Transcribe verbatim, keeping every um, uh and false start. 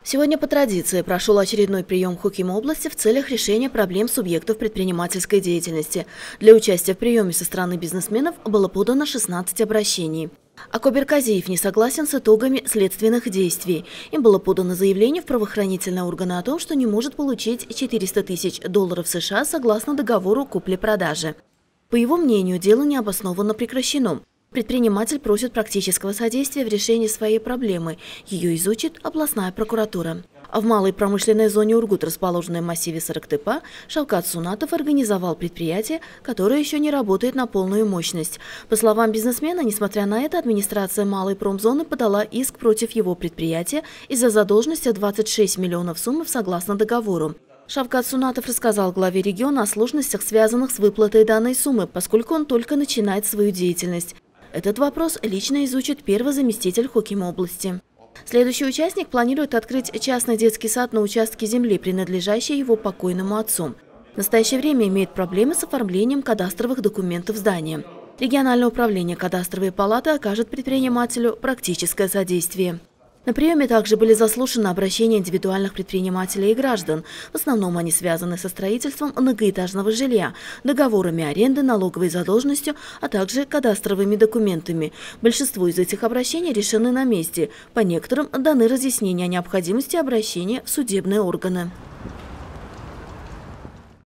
Сегодня по традиции прошел очередной прием Хокима области в целях решения проблем субъектов предпринимательской деятельности. Для участия в приеме со стороны бизнесменов было подано шестнадцать обращений. Акобер Казиев не согласен с итогами следственных действий. Им было подано заявление в правоохранительные органы о том, что не может получить четыреста тысяч долларов США согласно договору купли-продажи. По его мнению, дело необоснованно прекращено. Предприниматель просит практического содействия в решении своей проблемы. Ее изучит областная прокуратура. А в малой промышленной зоне Ургут, расположенной в массиве Сарыктыпа, Шавкат Сунатов организовал предприятие, которое еще не работает на полную мощность. По словам бизнесмена, несмотря на это, администрация малой промзоны подала иск против его предприятия из-за задолженности двадцать шесть миллионов сумм согласно договору. Шавкат Сунатов рассказал главе региона о сложностях, связанных с выплатой данной суммы, поскольку он только начинает свою деятельность. Этот вопрос лично изучит первый заместитель Хокима области. Следующий участник планирует открыть частный детский сад на участке земли, принадлежащей его покойному отцу. В настоящее время имеет проблемы с оформлением кадастровых документов здания. Региональное управление кадастровой палаты окажет предпринимателю практическое содействие. На приеме также были заслушаны обращения индивидуальных предпринимателей и граждан. В основном они связаны со строительством многоэтажного жилья, договорами аренды, налоговой задолженностью, а также кадастровыми документами. Большинство из этих обращений решены на месте. По некоторым даны разъяснения о необходимости обращения в судебные органы.